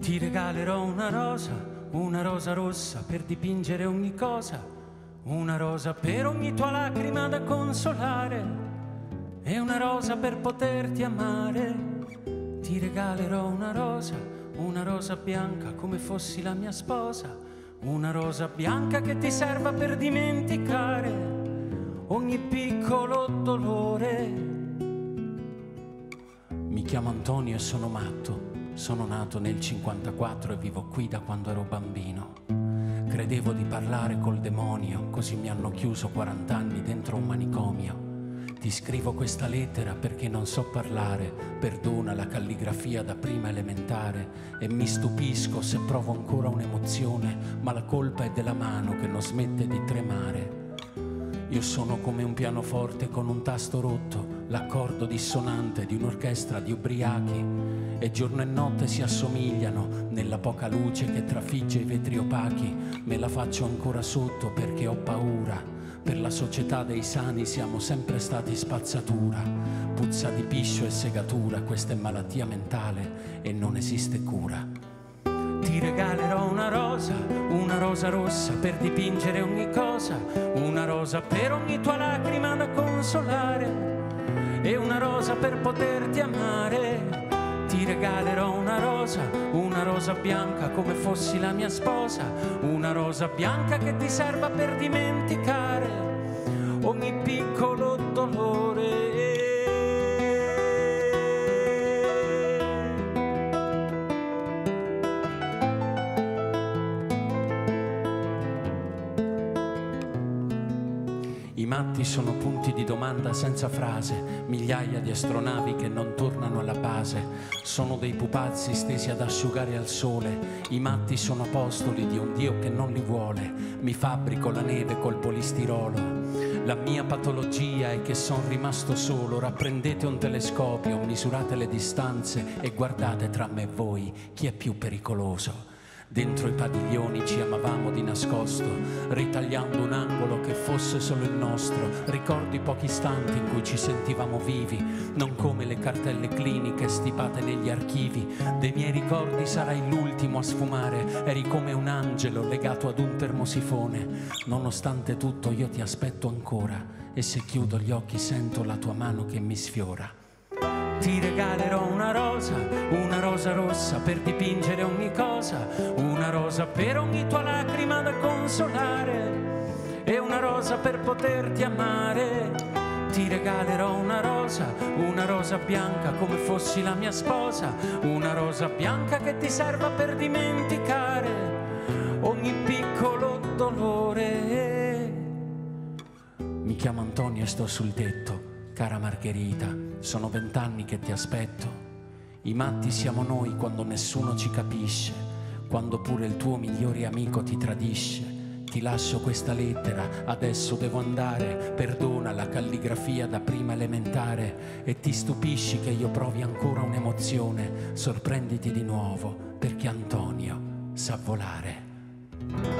Ti regalerò una rosa rossa per dipingere ogni cosa, una rosa per ogni tua lacrima da consolare e una rosa per poterti amare. Ti regalerò una rosa bianca come fossi la mia sposa, una rosa bianca che ti serva per dimenticare ogni piccolo dolore. Mi chiamo Antonio e sono matto. Sono nato nel 54 e vivo qui da quando ero bambino. Credevo di parlare col demonio, così mi hanno chiuso 40 anni dentro un manicomio. Ti scrivo questa lettera perché non so parlare, perdona la calligrafia da prima elementare e mi stupisco se provo ancora un'emozione, ma la colpa è della mano che non smette di tremare. Io sono come un pianoforte con un tasto rotto, l'accordo dissonante di un'orchestra di ubriachi, e giorno e notte si assomigliano nella poca luce che trafigge i vetri opachi. Me la faccio ancora sotto perché ho paura, per la società dei sani siamo sempre stati spazzatura, puzza di piscio e segatura, questa è malattia mentale e non esiste cura. Ti regalerò una rosa rossa per dipingere ogni cosa, una rosa per ogni tua lacrima da consolare e una rosa per poterti amare. Ti regalerò una rosa bianca come fossi la mia sposa, una rosa bianca che ti serva per dimenticare ogni piccolo dolore. I matti sono punti di domanda senza frase, migliaia di astronavi che non tornano alla base. Sono dei pupazzi stesi ad asciugare al sole. I matti sono apostoli di un Dio che non li vuole. Mi fabbrico la neve col polistirolo. La mia patologia è che son rimasto solo. Ora prendete un telescopio, misurate le distanze e guardate tra me e voi chi è più pericoloso. Dentro i padiglioni ci amavamo di nascosto, ritagliando un angolo che fosse solo il nostro. Ricordo i pochi istanti in cui ci sentivamo vivi, non come le cartelle cliniche stipate negli archivi. Dei miei ricordi sarai l'ultimo a sfumare, eri come un angelo legato ad un termosifone. Nonostante tutto io ti aspetto ancora e se chiudo gli occhi sento la tua mano che mi sfiora. Ti regalerò una rosa rossa per dipingere ogni cosa, una rosa per ogni tua lacrima da consolare e una rosa per poterti amare. Ti regalerò una rosa bianca come fossi la mia sposa, una rosa bianca che ti serva per dimenticare ogni piccolo dolore. Mi chiamo Antonio e sto sul tetto. Cara Margherita, sono 20 anni che ti aspetto. I matti siamo noi quando nessuno ci capisce, quando pure il tuo migliore amico ti tradisce. Ti lascio questa lettera, adesso devo andare. Perdona la calligrafia da prima elementare e ti stupisci che io provi ancora un'emozione. Sorprenditi di nuovo perché Antonio sa volare.